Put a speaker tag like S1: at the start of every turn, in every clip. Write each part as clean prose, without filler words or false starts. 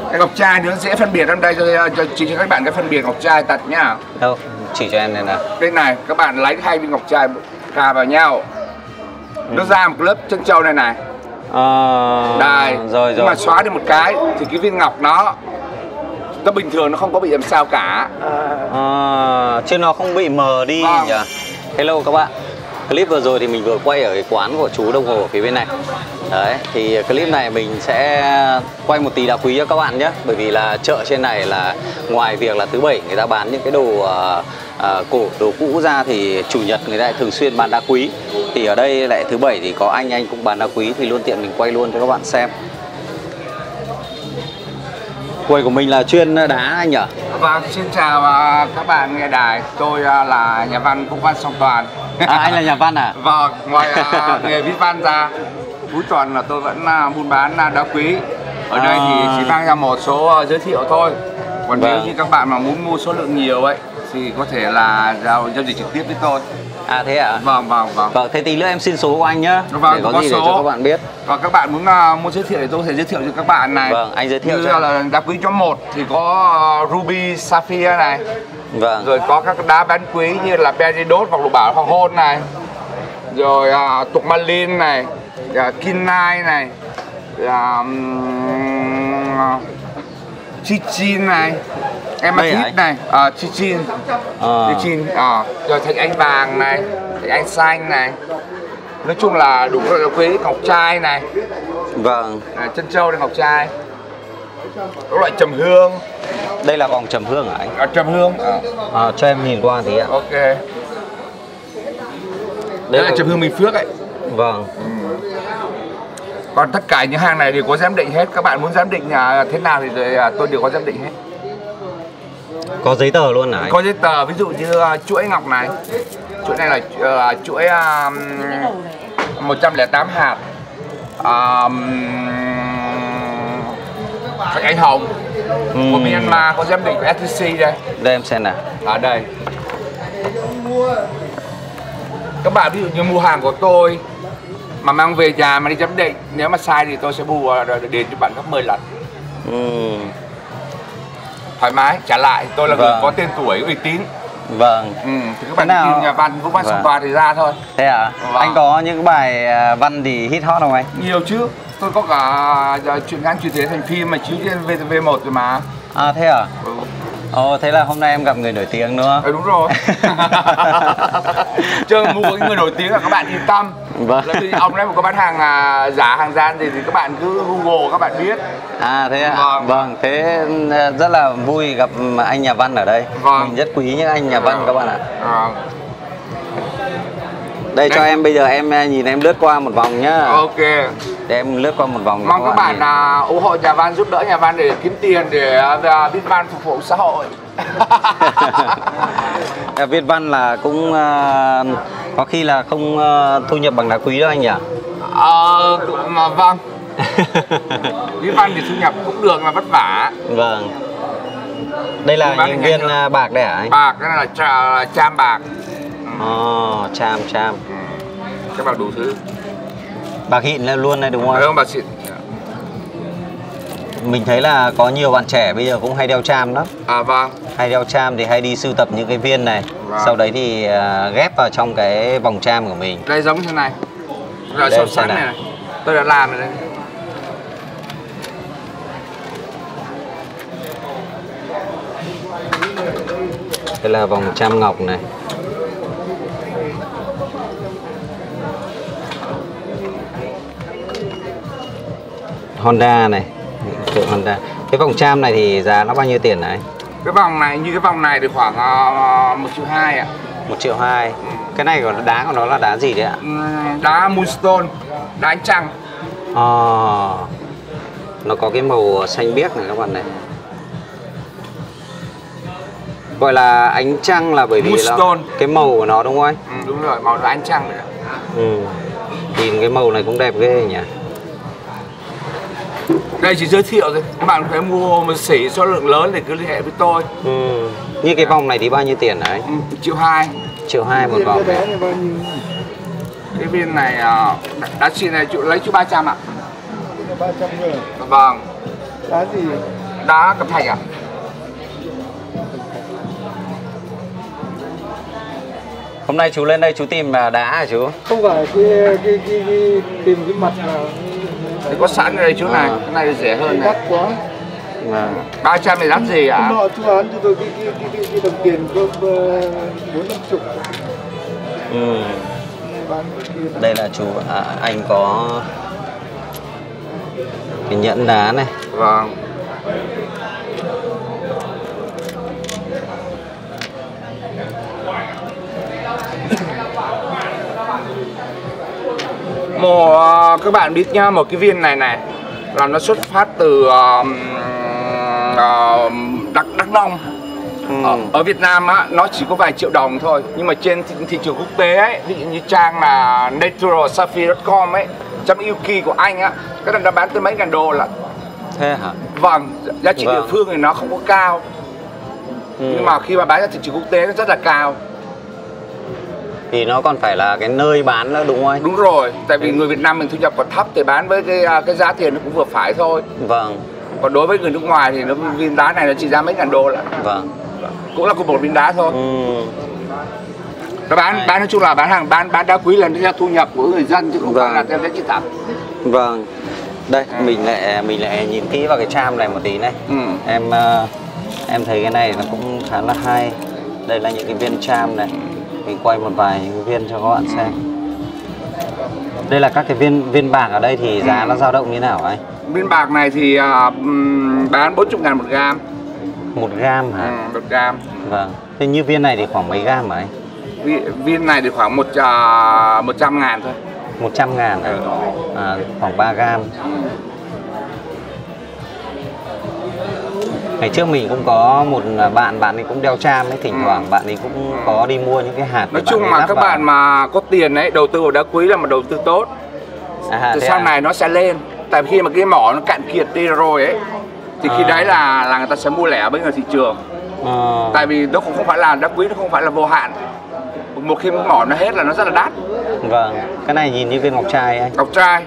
S1: Cái ngọc trai nó dễ phân biệt. Trong đây chỉ cho các bạn cái phân biệt ngọc trai thật nhá.
S2: Đâu, chỉ cho em này nào.
S1: Đây này, các bạn lấy 2 viên ngọc trai cà vào nhau, nó ra một lớp chân trâu này này. Đây,
S2: rồi
S1: nhưng mà xóa đi một cái thì cái viên ngọc nó bình thường, nó không có bị làm sao cả.
S2: Chứ nó không bị mờ đi nhỉ. Hello các bạn. Clip vừa rồi thì mình vừa quay ở cái quán của chú đồng hồ ở phía bên này. Đấy, thì clip này mình sẽ quay một tí đá quý cho các bạn nhé. Bởi vì là chợ trên này là ngoài việc là thứ bảy người ta bán những cái đồ cổ, đồ cũ ra thì chủ nhật người ta lại thường xuyên bán đá quý. Thì ở đây lại thứ bảy thì có anh cũng bán đá quý thì luôn tiện mình quay luôn cho các bạn xem. Quầy của mình là chuyên đá anh nhỉ?
S1: Vâng, xin chào các bạn nghe đài. Tôi là nhà văn Vũ Văn Song Toàn.
S2: Anh là nhà văn à?
S1: Vâng, ngoài nghề viết văn ra, cuối tuần là tôi vẫn buôn bán đá quý. Ở đây thì chỉ mang ra một số giới thiệu thôi. Còn nếu như các bạn mà muốn mua số lượng nhiều ấy thì có thể là giao dịch trực tiếp với tôi.
S2: À thế à?
S1: Vâng.
S2: Vâng, thế tí nữa em xin số của anh nhá.
S1: Vâng,
S2: để có gì số để cho các bạn biết.
S1: Còn các bạn muốn giới thiệu thì tôi có thể giới thiệu cho các bạn này.
S2: Vâng, anh giới thiệu
S1: như
S2: cho
S1: là đá quý nhóm 1 thì có Ruby Sapphire này.
S2: Vâng.
S1: Rồi có các đá bán quý như là Peridot hoặc lục bảo hoàng hôn này. Rồi Tourmaline này, Kinai này, Chichin này, Amethyst này, Chichin, rồi thạch anh vàng này, thạch anh xanh này. Nói chung là đủ các loại quý, ngọc trai này.
S2: Vâng.
S1: Chân trâu này, ngọc trai. Các loại trầm hương.
S2: Đây là vòng trầm hương hả anh?
S1: Trầm hương.
S2: Cho em nhìn qua tí ạ.
S1: Ok. Đây là trầm hương Bình Phước ấy.
S2: Vâng.
S1: Còn tất cả những hàng này đều có giám định hết. Các bạn muốn giám định thế nào thì tôi đều có giám định hết.
S2: Có giấy tờ luôn hả anh?
S1: Có giấy tờ, ví dụ như chuỗi ngọc này. Chuỗi này là chuỗi 108 hạt. Thạch anh hồng của Myanmar có giám định của STC đây.
S2: Đây em xem nào.
S1: Ở đây. Các bạn ví dụ như mua hàng của tôi mà mang về nhà mà đi giám định, nếu mà sai thì tôi sẽ bù đền cho bạn gấp 10 lần. Thoải mái trả lại. Tôi là người có tên tuổi, uy tín.
S2: Vâng.
S1: Thì các bạn tìm nhà văn Vũ Văn Song Toàn thì ra thôi.
S2: Thế à? Anh có những bài văn thì hit hot không anh?
S1: Nhiều chứ. Tôi có cả chuyện ngắn chuyển thể thành phim mà chiếu trên VTV1 rồi mà.
S2: À thế à? Ồ, thế là hôm nay em gặp người nổi tiếng nữa.
S1: Đúng rồi. Chứ mua người nổi tiếng là các bạn yên tâm.
S2: Vâng.
S1: Ông đấy mà có bán hàng giả hàng gian thì các bạn cứ Google các bạn biết.
S2: À thế ạ. Vâng, thế rất là vui gặp anh nhà văn ở đây. Mình rất quý những anh nhà văn các bạn ạ. Đây cho em, bây giờ em nhìn em lướt qua một vòng nhá.
S1: Ok.
S2: Để em lướt qua một vòng.
S1: Mong các bạn ủng hộ nhà văn, giúp đỡ nhà văn để kiếm tiền để viết văn phục vụ xã hội.
S2: Viết văn là cũng có khi là không thu nhập bằng đá quý đâu anh nhỉ?
S1: Vâng. Viết văn thì thu nhập cũng được, là vất vả.
S2: Vâng. Đây là những viên bạc đây hả anh?
S1: Bạc, cái này là cham bạc.
S2: Cham.
S1: Cái bạc đủ thứ.
S2: Bạc xịn luôn này đúng không?
S1: Đúng, bạc xịn.
S2: Mình thấy là có nhiều bạn trẻ bây giờ cũng hay đeo cham đó.
S1: Vâng.
S2: Hay đeo cham thì hay đi sưu tập những cái viên này. Sau đấy thì ghép vào trong cái vòng cham của mình.
S1: Đây giống như thế này. Rồi sâu sắc này. Tôi đã làm rồi đây.
S2: Đây là vòng cham ngọc này. Honda này, Honda. Cái vòng cham này thì giá nó bao nhiêu tiền này?
S1: Cái vòng này, như cái vòng này thì khoảng 1,2 triệu ạ.
S2: 1,2 triệu. Cái này của đá của nó là đá gì đấy ạ?
S1: Đá Moonstone, đá ánh trăng.
S2: Nó có cái màu xanh biếc này các bạn này. Gọi là ánh trăng là bởi vì là cái màu của nó đúng không anh?
S1: Đúng rồi, màu là ánh trăng rồi.
S2: Nhìn cái màu này cũng đẹp ghê nhỉ.
S1: Đây chỉ giới thiệu thôi, các bạn phải mua một xỉ số lượng lớn thì cứ liên hệ với tôi.
S2: Như cái vòng này thì bao nhiêu tiền đấy?
S1: 1,2 triệu. 1,2 triệu một vòng này. Cái viên này đá xịn này lấy chú 300 ạ.
S3: 300 người.
S1: Vâng.
S3: Đá gì?
S1: Đá cẩm thạch à?
S2: Hôm nay chú lên đây chú tìm đá hả chú?
S3: Không phải tìm cái mặt nào.
S1: Thì có sẵn ở đây chú này, cái này rẻ hơn này.
S3: Đắt quá.
S1: 300 này đắt gì ạ?
S3: Hôm nọ chú bán cho tôi cái đồng tiền có 450. Bán cái kia.
S2: Đây là chú anh có cái nhẫn đá này.
S1: Vâng. Các bạn biết nhá, một cái viên này là nó xuất phát từ Đắk Nông. Ở Việt Nam á, nó chỉ có vài triệu đồng thôi, nhưng mà trên thị trường quốc tế ấy, ví dụ như trang là naturalsapphire.com ấy, trong Yuki của Anh á, cái này nó bán tới mấy ngàn đô là.
S2: Thế hả?
S1: Vâng, giá trị địa phương thì nó không có cao, nhưng mà khi mà bán ra thị trường quốc tế nó rất là cao.
S2: Thì nó còn phải là cái nơi bán nữa đúng không anh?
S1: Đúng rồi, tại vì người Việt Nam mình thu nhập còn thấp thì bán với cái giá tiền nó cũng vừa phải thôi.
S2: Vâng.
S1: Còn đối với người nước ngoài thì viên đá này nó chỉ ra mấy ngàn đô lại.
S2: Vâng.
S1: Cũng là một viên đá thôi. Nó bán nói chung là bán hàng bán đá quý là theo thu nhập của người dân chứ không phải là theo giá trị thật.
S2: Vâng. Đây mình lại nhìn kỹ vào cái tram này một tí này. Em thấy cái này nó cũng khá là hay. Đây là những cái viên tram này. Mình quay một vài những viên cho các bạn xem. Đây là các cái viên bạc ở đây thì giá nó dao động như thế nào anh?
S1: Viên bạc này thì bán 40.000 một gam.
S2: 1 gam hả?
S1: 1 gam.
S2: Vâng. Thế như viên này thì khoảng mấy gam hả anh?
S1: Viên này thì khoảng 100.000 thôi.
S2: 100.000 à? Khoảng 3 gam. Ngày trước mình cũng có một bạn ấy cũng đeo tram ấy, thỉnh thoảng bạn ấy cũng có đi mua những cái hạt.
S1: Nói chung mà các bạn mà có tiền ấy, đầu tư vào đá quý là một đầu tư tốt. Từ sau này nó sẽ lên. Tại khi mà cái mỏ nó cạn kiệt đi rồi ấy, thì khi đấy là người ta sẽ mua lẻ bên ngoài thị trường. Tại vì nó cũng không phải là đá quý, nó không phải là vô hạn. Một khi cái mỏ nó hết là nó rất là đắt.
S2: Vâng, cái này nhìn như viên ngọc trai anh.
S1: Ngọc trai.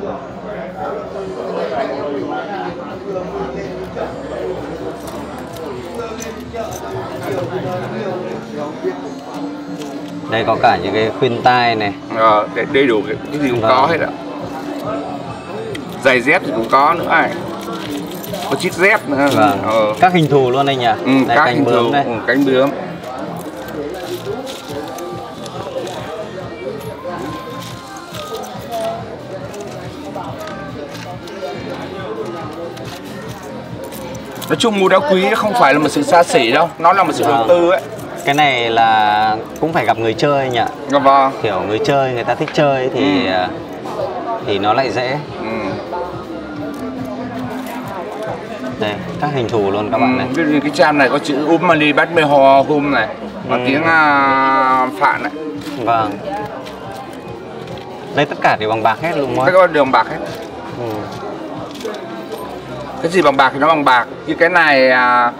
S2: Đây có cả những cái khuyên tai này.
S1: Đầy đủ cái gì cũng có hết ạ. Giày dép thì cũng có nữa này. Có chiếc dép nữa.
S2: Các hình thù luôn anh nhỉ?
S1: Đây, các hình thù đây. Cánh bướm. Nói chung mua đá quý không phải là một sự xa xỉ đâu, nó là một sự đầu tư ấy.
S2: Cái này là cũng phải gặp người chơi nhỉ?
S1: Vâng.
S2: Kiểu người chơi, người ta thích chơi thì nó lại dễ. Đây, các hình thù luôn các bạn này.
S1: Ví dụ cái trang này có chữ Umali Batmeho Hum này, bằng tiếng Phạn này.
S2: Vâng. Đây tất cả đều bằng bạc hết luôn.
S1: Tất cả đều bằng bạc hết. Cái gì bằng bạc thì nó bằng bạc. Như cái này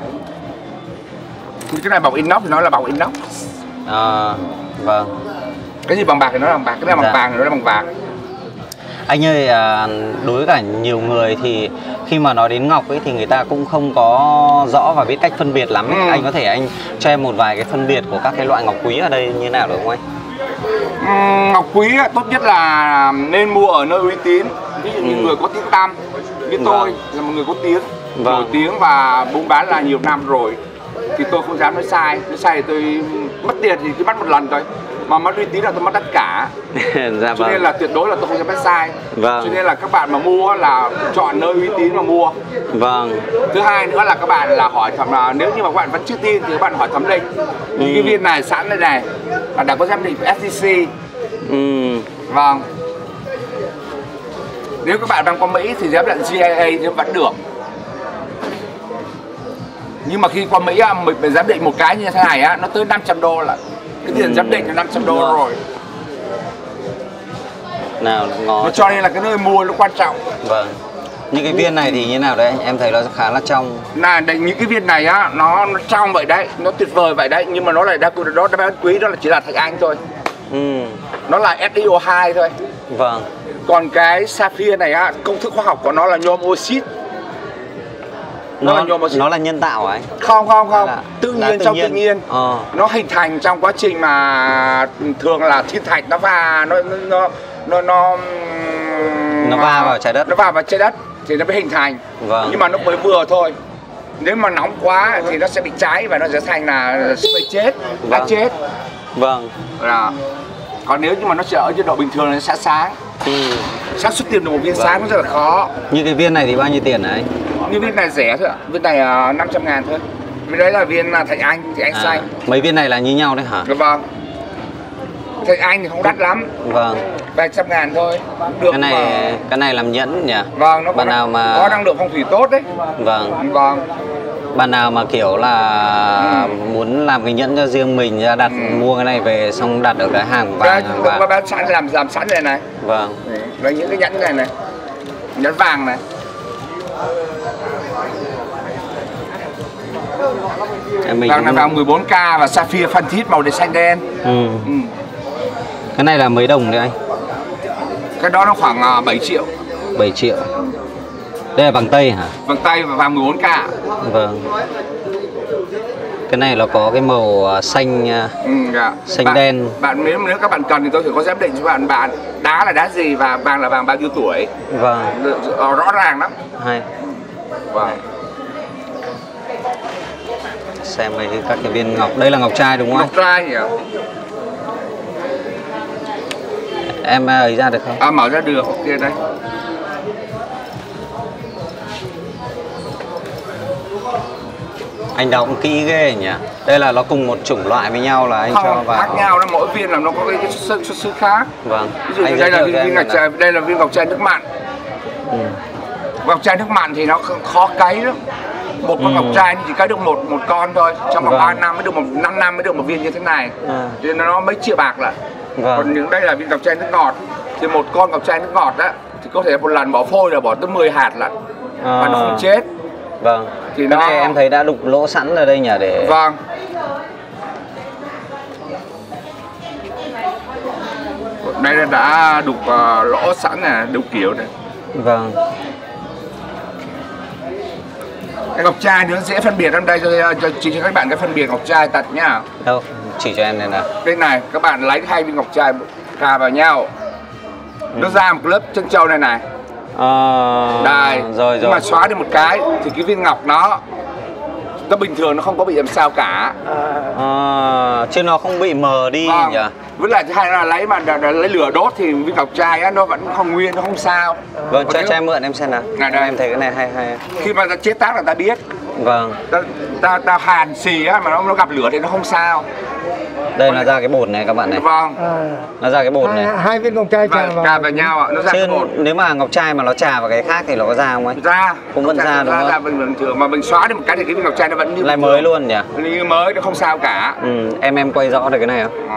S1: bọc inox thì nó là bọc inox.
S2: Vâng.
S1: Cái gì bằng bạc thì nó là bằng bạc, cái này bằng vàng thì nó là bằng vàng.
S2: Anh ơi, đối với cả nhiều người thì khi mà nói đến ngọc ấy thì người ta cũng không có rõ và biết cách phân biệt lắm ấy. Anh có thể anh cho em một vài cái phân biệt của các cái loại ngọc quý ở đây như nào được không anh?
S1: Ngọc quý tốt nhất là nên mua ở nơi uy tín. Ví dụ như người có tiếng tăm như tôi là một người có tiếng, nổi tiếng và buôn bán là nhiều năm rồi, thì tôi không dám nói sai thì tôi mất tiền thì cứ bắt một lần thôi, mà mất uy tín là tôi mất tất cả. Cho nên là tuyệt đối là tôi không dám nói sai. Cho nên là các bạn mà mua là chọn nơi uy tín mà mua. Thứ hai nữa là các bạn là hỏi thẩm, nếu như mà các bạn vẫn chưa tin thì các bạn hỏi thẩm định. Cái viên này sẵn đây này là đã có giám định SJC. Vâng. Nếu các bạn đang qua Mỹ thì giám định GIA thì vẫn được. Nhưng mà khi qua Mỹ mình giám định một cái như thế này á, nó tới 500 đô là cái tiền giám định là 500 đô rồi.
S2: Nào ngó.
S1: Cho nên là cái nơi mua nó quan trọng.
S2: Vâng. Những cái viên này thì như nào đấy anh? Em thấy nó khá là trong.
S1: Những cái viên này á, nó trong vậy đấy, nó tuyệt vời vậy đấy, nhưng mà nó lại đá quý, đó là chỉ là thạch anh thôi. Nó là SiO2 thôi.
S2: Vâng.
S1: Còn cái sapphire này á, công thức khoa học của nó là nhôm oxit.
S2: nó là nhân tạo ấy.
S1: Không, tự nhiên, trong tự nhiên.
S2: Nó
S1: hình thành trong quá trình mà thường là thiên thạch nó va
S2: nó va vào trái đất.
S1: Nó va vào trái đất thì nó mới hình thành.
S2: Vâng.
S1: Nhưng mà nó mới vừa thôi. Nếu mà nóng quá thì nó sẽ bị cháy và nó sẽ thành là sẽ bị chết, đã chết.
S2: Vâng.
S1: Còn nếu như mà nó sẽ ở nhiệt độ bình thường nó sẽ sáng. Xác suất tìm được một viên sáng nó rất là khó.
S2: Như cái viên này thì bao nhiêu tiền này?
S1: Như viên này rẻ thôi ạ, viên này 500.000 thôi. Viên đấy là viên Thạch Anh, thì anh xanh.
S2: Mấy viên này là như nhau đấy hả?
S1: Vâng. Thạch Anh thì không đắt lắm.
S2: Vâng.
S1: 300.000 thôi. Được
S2: cái này làm nhẫn nhỉ?
S1: Vâng, nó có năng lượng phong thủy tốt đấy.
S2: Vâng.
S1: Vâng.
S2: Bạn nào mà kiểu là muốn làm cái nhẫn cho riêng mình ra đặt mua cái này về xong đặt ở cái hàng vàng.
S1: Bán sẵn làm sẵn này này.
S2: Vâng.
S1: Đấy, những cái nhẫn này, nhẫn vàng này. Vàng này vàng 14K và sapphire Phan Thiết màu xanh đen.
S2: Cái này là mấy đồng đấy anh?
S1: Cái đó nó khoảng 7 triệu.
S2: 7 triệu. Đây là vàng tây hả?
S1: Vàng tây và vàng 14K.
S2: Vâng. Cái này nó có cái màu xanh, xanh đen.
S1: Nếu các bạn cần thì tôi sẽ có giám định cho bạn đá là đá gì và vàng là vàng bao nhiêu tuổi.
S2: Vâng.
S1: Rõ ràng lắm.
S2: Hay.
S1: Vâng.
S2: Xem đây các cái viên ngọc. Đây là ngọc trai đúng không?
S1: Ngọc trai nhỉ?
S2: Em ấy ra được không?
S1: Mở ra được. Ok đây.
S2: Anh đọc kỹ ghê nhỉ? Đây là nó cùng một chủng loại với nhau là anh cho vào.
S1: Khác nhau, mỗi viên là nó có cái xuất xứ khác.
S2: Vâng.
S1: Ví dụ như đây là viên ngọc trai, đây là viên ngọc trai nước mặn. Ngọc trai nước mặn thì nó khó cấy lắm. Một con ngọc trai chỉ cấy được một con thôi. Trong vòng 3 năm mới được 5 năm mới được một viên như thế này. Cho nên nó mấy triệu bạc lại. Còn những đây là viên ngọc trai nước ngọt. Thì một con ngọc trai nước ngọt đó thì có thể một lần bỏ phôi là bỏ tới 10 hạt lận. Và nó không chết.
S2: Vâng.
S1: Thì
S2: cái này em thấy đã đục lỗ sẵn ở đây nhỉ để.
S1: Vâng. Đây là đã đục lỗ sẵn này, đủ kiểu này.
S2: Vâng.
S1: Cái ngọc trai nó dễ phân biệt, trong đây chỉ cho các bạn cái phân biệt ngọc trai thật nhá.
S2: Đâu, chỉ cho em đây nào.
S1: Đây này, các bạn lấy 2 viên ngọc trai cà vào nhau. Nó ra một lớp chân trâu này này. Đây,
S2: rồi.
S1: Nhưng mà xóa đi một cái thì cái viên ngọc nó bình thường, nó không có bị làm sao cả.
S2: Chứ nó không bị mờ đi nhỉ?
S1: Với lại hay là lấy lửa đốt thì viên ngọc trai á, nó vẫn còn nguyên, nó không sao.
S2: Vâng, cho em mượn em xem nào.
S1: Đây.
S2: Em thấy cái này hay.
S1: Khi mà ta chế tác là ta biết.
S2: Vâng.
S1: Ta hàn xì á, mà nó gặp lửa thì nó không sao.
S2: Đây nó ra cái bột này các bạn này.
S1: Vâng.
S2: Nó ra cái bột này.
S3: Hai viên ngọc trai
S1: chà vào nhau ạ, nó ra cái bột.
S2: Nếu mà ngọc trai mà nó chà vào cái khác thì nó có ra không anh?
S1: Ra.
S2: Cũng vẫn ra đúng không?
S1: Ra bình thường, mà mình xóa đi một cái thì cái viên ngọc trai nó vẫn như
S2: lại mới luôn nhỉ?
S1: Như mới, nó không sao cả.
S2: Em quay rõ được cái này không?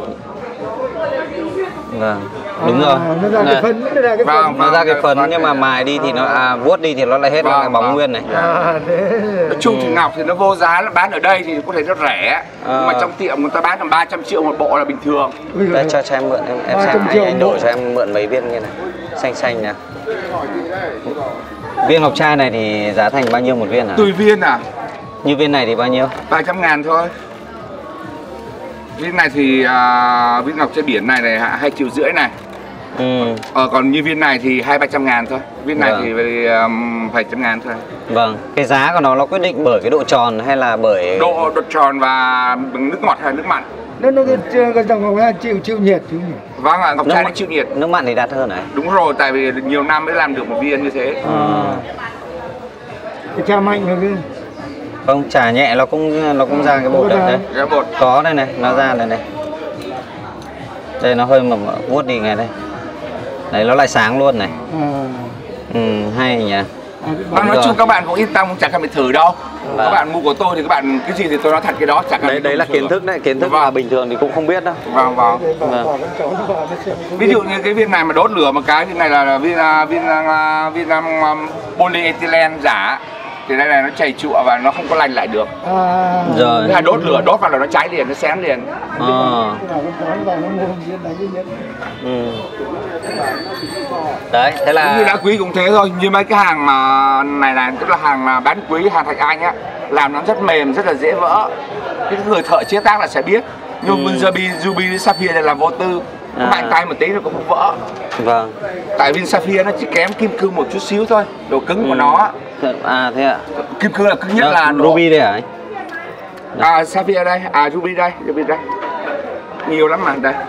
S2: Vâng. Đúng rồi.
S3: Nó ra cái phấn,
S2: nó ra cái phấn nhưng mà mài đi thì nó vuốt đi thì nó lại hết cái bóng nguyên này.
S1: Nói chung thì ngọc thì nó vô giá, nó bán ở đây thì có thể nó rẻ. Nhưng mà trong tiệm người ta bán tầm 300 triệu một bộ là bình thường.
S2: Đây cho em mượn em xem anh đổi cho em mượn mấy viên như này. Xanh nè. Viên ngọc trai này thì giá thành bao nhiêu một viên hả?
S1: Tùy viên à?
S2: Như viên này thì bao nhiêu?
S1: 300.000 thôi. Viên này thì viên ngọc trai biển này 2,5 triệu này. Còn như viên này thì 200-300.000 thôi. Viên này thì phải 100.000 thôi.
S2: Vâng. Cái giá của nó quyết định bởi cái độ tròn hay là bởi
S1: độ tròn và nước ngọt hay nước mặn?
S3: Nó cái dòng ngọc trai chịu nhiệt chứ nhỉ?
S1: Vâng ạ, ngọc trai nó chịu nhiệt.
S2: Nước mặn thì đắt hơn này.
S1: Đúng rồi, tại vì nhiều năm mới làm được một viên như thế.
S3: Cái trà mạnh rồi kia.
S2: Không, trà nhẹ nó cũng ra cái bột đấy.
S1: Cái bột.
S2: Có đây này, nó ra đây này. Đây nó hơi mà vuốt đi ngay đây. Đấy nó lại sáng luôn này. Hay nhỉ.
S1: Nói chung các bạn cũng yên tâm, chẳng cần phải thử đâu. Các bạn mua của tôi thì các bạn cái gì thì tôi nói thật cái đó, chẳng cần.
S2: Đấy là kiến thức đấy, kiến thức mà bình thường thì cũng không biết đâu.
S1: Vâng. Ví dụ như cái viên này mà đốt lửa một cái, viên này là viên polyethylene giả. thì đây này nó chảy chụa và nó không có lành lại được.
S2: Rồi.
S1: Thứ hai đốt lửa đốt vào là nó cháy liền, nó xém liền.
S2: Đấy, thế là
S1: như đá quý cũng thế thôi, như mấy cái hàng mà này tức là hàng mà bán quý, hàng thạch anh á, làm nó rất mềm, rất là dễ vỡ. Cái người thợ chế tác là sẽ biết. Nhưng Ruby Sapphire này là vô tư, mạnh tay một tí nó cũng không vỡ.
S2: Vâng.
S1: Tại vì Sapphire nó chỉ kém kim cương một chút xíu thôi, độ cứng của nó.
S2: À thế ạ.
S1: Kim cương là cứng nhất là
S2: Ruby đây hả anh?
S1: Sapphire đây, Ruby đây, nhiều lắm mà đây.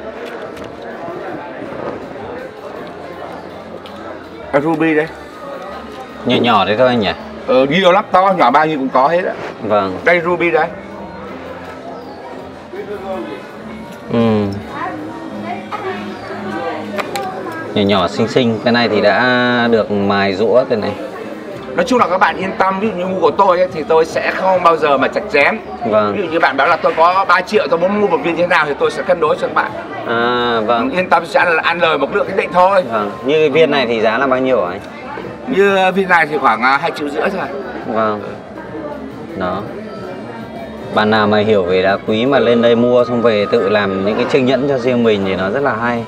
S1: Ruby đây.
S2: Nhỏ nhỏ đấy thôi anh nhỉ?
S1: Nhiều lắm, to nhỏ bao nhiêu cũng có hết á.
S2: Vâng.
S1: Đây Ruby đây.
S2: Nhỏ nhỏ xinh xinh, cái này thì đã được mài rũa cái này.
S1: Nói chung là các bạn yên tâm, ví dụ như mua của tôi ấy, thì tôi sẽ không bao giờ mà chặt chém.
S2: Vâng.
S1: Ví dụ như bạn bảo là tôi có 3 triệu, tôi muốn mua một viên như thế nào thì tôi sẽ cân đối cho các bạn.
S2: Vâng.
S1: Yên tâm sẽ ăn lời một lượng nhất định thôi.
S2: Vâng. Như cái viên này thì giá là bao nhiêu hả anh?
S1: Như viên này thì khoảng 2,5 triệu thôi.
S2: Vâng. Đó. Bạn nào mà hiểu về đá quý mà lên đây mua xong về tự làm những cái chiếc nhẫn cho riêng mình thì nó rất là hay.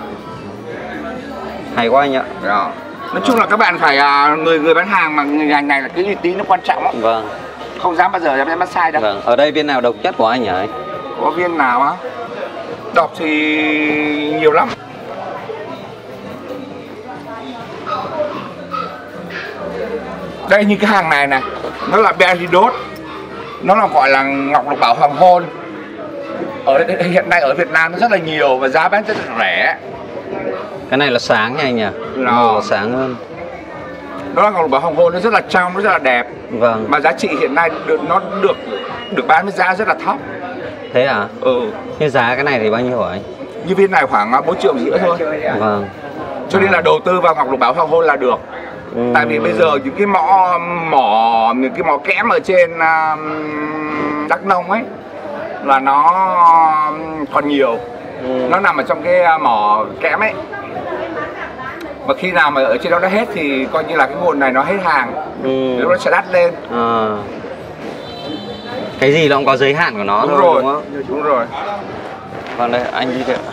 S2: Hay quá anh ạ.
S1: Đó. Nói chung là các bạn phải người bán hàng mà người ngành này là cái uy tín nó quan trọng lắm.
S2: Vâng.
S1: Không dám bao giờ dám bắt sai đâu.
S2: Vâng. Ở đây viên nào độc nhất của anh nhỉ?
S1: Có viên nào á? Độc thì nhiều lắm. Đây như cái hàng này nó là Peridot, nó là gọi là ngọc lục bảo hoàng hôn. Hiện nay ở Việt Nam nó rất là nhiều và giá bán rất là rẻ.
S2: Cái này là sáng nha anh nhỉ? Màu sáng hơn.
S1: Nó là ngọc lục bảo hoàng hôn, nó rất là trong, nó rất là đẹp.
S2: Vâng.
S1: Mà giá trị hiện nay nó được bán với giá rất là thấp.
S2: Thế à? Như giá cái này thì bao nhiêu hả anh?
S1: Như viên này khoảng 4,5 triệu thôi.
S2: Vâng.
S1: Cho nên là đầu tư vào ngọc lục bảo hoàng hôn là được. Tại vì bây giờ những cái những cái mỏ kẽm ở trên Đắk Nông ấy là nó còn nhiều. Nó nằm ở trong cái mỏ kẽm ấy. Mà khi nào mà ở trên đó nó hết thì coi như là cái nguồn này nó hết hàng. Lúc nó sẽ đắt lên.
S2: Cái gì nó cũng có giới hạn của nó thôi, đúng không?
S1: Đúng rồi.
S2: Còn đây anh đi được.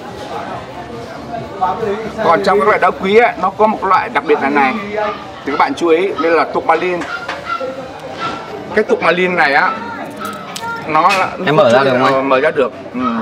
S1: Còn trong các loại đá quý ấy, nó có một loại đặc biệt là này thì các bạn chú ý, đây là tourmaline. Cái tourmaline này á, nó
S2: em mở ra được không anh?
S1: Mở ra được.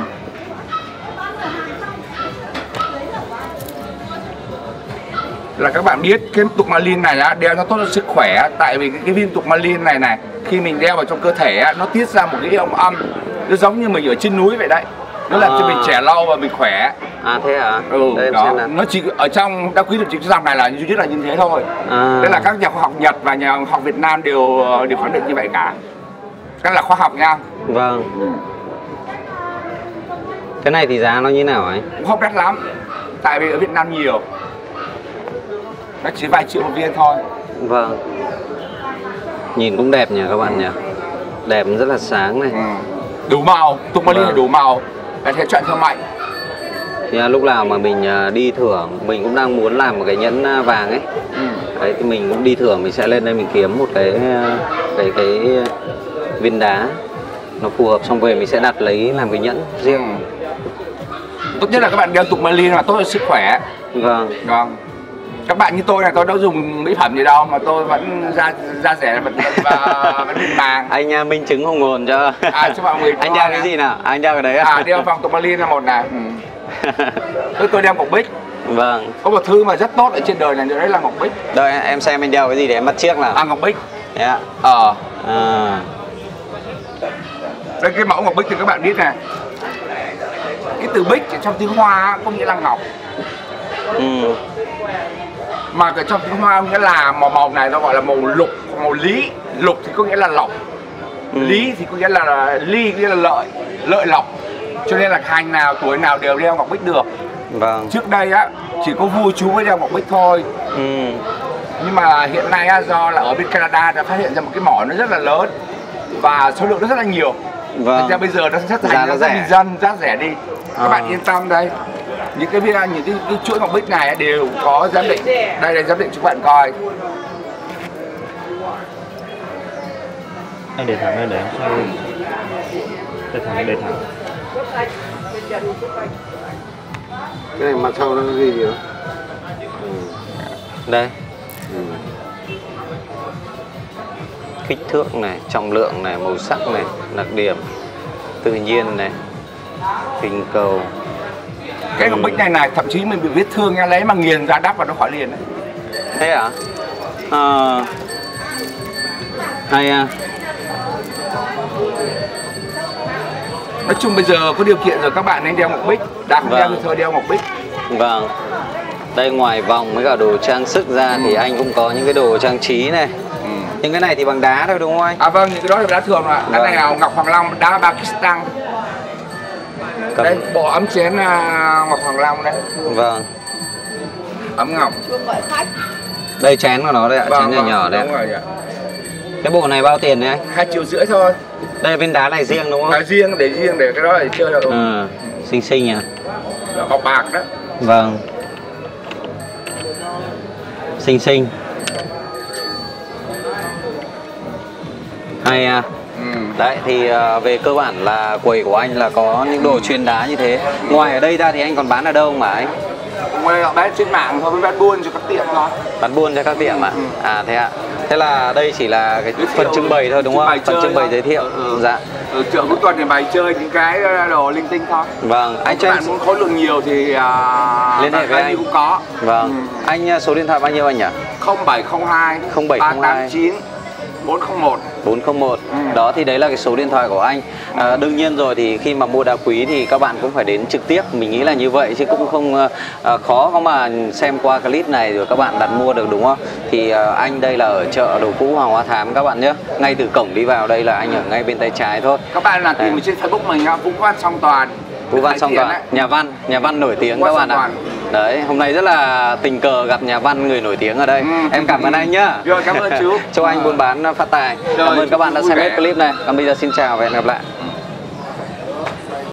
S1: Là các bạn biết cái tourmaline này á, đeo nó tốt cho sức khỏe. Tại vì cái viên tourmaline này khi mình đeo vào trong cơ thể á, nó tiết ra một cái ion âm, nó giống như mình ở trên núi vậy đấy. Nó làm cho mình trẻ lâu và mình khỏe.
S2: Thế à?
S1: Đây đó. Nó chỉ ở trong đá quý được chỉ cái dòng này là duy nhất là như thế thôi. Đây là các nhà khoa học Nhật và nhà khoa học Việt Nam đều khẳng định như vậy cả. Cái là khoa học nha.
S2: Vâng. Cái này thì giá nó như nào ấy?
S1: Cũng không đắt lắm. Tại vì ở Việt Nam nhiều. Nó chỉ vài triệu một viên thôi.
S2: Vâng. Nhìn cũng đẹp nhỉ các bạn nhỉ? Đẹp, rất là sáng này.
S1: Đủ màu, tourmaline là đủ màu. Là thế chọn thương mại.
S2: Thì lúc nào mà mình đi thưởng, mình cũng đang muốn làm một cái nhẫn vàng ấy. Đấy thì mình cũng đi thưởng, mình sẽ lên đây mình kiếm một cái viên đá nó phù hợp, xong về mình sẽ đặt lấy làm cái nhẫn riêng.
S1: Tốt nhất là các bạn đeo tourmaline là tốt cho sức khỏe.
S2: Vâng.
S1: Vâng. Các bạn như tôi này, tôi đâu dùng mỹ phẩm gì đâu mà tôi vẫn da rẻ vẫn mịn màng.
S2: Anh minh chứng hùng hồn cho.
S1: Cho mọi người.
S2: Anh đeo cái gì nào? Anh đeo cái đấy à?
S1: Đeo vòng tourmaline là một này. Tôi đeo ngọc bích.
S2: Vâng.
S1: Có một thứ mà rất tốt ở trên đời này nữa, đấy là ngọc bích.
S2: Đợi em xem anh đeo cái gì để em bắt chiếc nào.
S1: Ngọc bích.
S2: Yeah.
S1: Đây cái mẫu ngọc bích thì các bạn biết này. Cái từ bích trong tiếng Hoa có nghĩa là ngọc. Mà cái trong tiếng Hoa nghĩa là màu này nó gọi là màu lục, màu lý. Lục thì có nghĩa là lộc. Lý thì có nghĩa là ly, nghĩa là lợi lộc. Cho nên là hành nào, tuổi nào đều đeo ngọc bích được.
S2: Vâng.
S1: Trước đây á chỉ có vua chú mới đeo ngọc bích thôi. Nhưng mà hiện nay á, do là ở bên Canada đã phát hiện ra một cái mỏ nó rất là lớn và số lượng nó rất là nhiều. Thành ra bây giờ nó rất thành ra bình dân, giá rẻ đi. Các bạn yên tâm đây. Những cái chuỗi ngọc bích này đều có giám định. Đây là giám định cho các bạn coi.
S4: Anh để thẳng lên để em xoay. Để thẳng.
S3: Cái này mặt sau nó ghi gì đó.
S2: Đây. Kích thước này, trọng lượng này, màu sắc này, đặc điểm tự nhiên này, hình cầu.
S1: Cái ngọc bích này thậm chí mình bị vết thương nha, lấy mà nghiền ra đắp vào nó khỏi liền đấy.
S2: Thế à? Hay à?
S1: Nói chung bây giờ có điều kiện rồi các bạn nên đeo ngọc bích, đã không đeo thì thôi đeo ngọc bích.
S2: Vâng. Đây ngoài vòng với cả đồ trang sức ra thì anh cũng có những cái đồ trang trí này. Nhưng cái này thì bằng đá thôi đúng không anh?
S1: À vâng, những cái đó là đá thường ạ. Cái này là ngọc hoàng long, đá Pakistan. Đây, bộ ấm chén ngọc hoàng long đây.
S2: Vâng.
S1: Ấm ngọc.
S2: Đây chén của nó đây ạ, chén nhỏ nhỏ đây.
S1: Đúng rồi ạ.
S2: Cái bộ này bao tiền đấy anh?
S1: 2,5 triệu thôi.
S2: Đây viên đá này riêng đúng không?
S1: Đá riêng để cái đó để chơi là đúng.
S2: Xinh xinh nhỉ?
S1: Bọc bạc đó.
S2: Vâng. Xinh xinh. Hay à? Đấy thì về cơ bản là quầy của anh là có những đồ chuyên đá như thế. Ngoài ở đây ra thì anh còn bán ở đâu mà anh?
S1: Ngoài họ bán trên mạng thôi, với bán buôn cho các tiệm thôi.
S2: Bán buôn cho các tiệm ạ? À thế ạ. Thế là đây chỉ là cái phần trưng bày thôi đúng không? Phần trưng bày giới thiệu. Dạ.
S1: Chợ cuối tuần thì bày chơi những cái đồ linh tinh thôi.
S2: Vâng. Anh cho
S1: các bạn muốn khối lượng nhiều thì
S2: liên hệ với anh
S1: cũng có.
S2: Vâng. Anh số điện thoại bao nhiêu anh nhỉ?
S1: 0702 389 401.
S2: 401. Đó thì đấy là cái số điện thoại của anh. Đương nhiên rồi thì khi mà mua đá quý thì các bạn cũng phải đến trực tiếp, mình nghĩ là như vậy chứ cũng không khó có mà xem qua clip này rồi các bạn đặt mua được đúng không? Thì anh đây là ở chợ đồ cũ Hoàng Hoa Thám các bạn nhé. Ngay từ cổng đi vào đây là anh ở ngay bên tay trái thôi.
S1: Các bạn là tìm trên Facebook mình Vũ Văn Song Toàn.
S2: Vũ Văn Song Toàn, nhà văn nổi tiếng các bạn ạ. Đấy, hôm nay rất là tình cờ gặp nhà văn người nổi tiếng ở đây. Em cảm ơn anh nhá.
S1: Rồi, cảm ơn chú.
S2: Chúc anh buôn bán phát tài. Cảm ơn các bạn đã xem hết clip này. Còn bây giờ xin chào và hẹn gặp lại.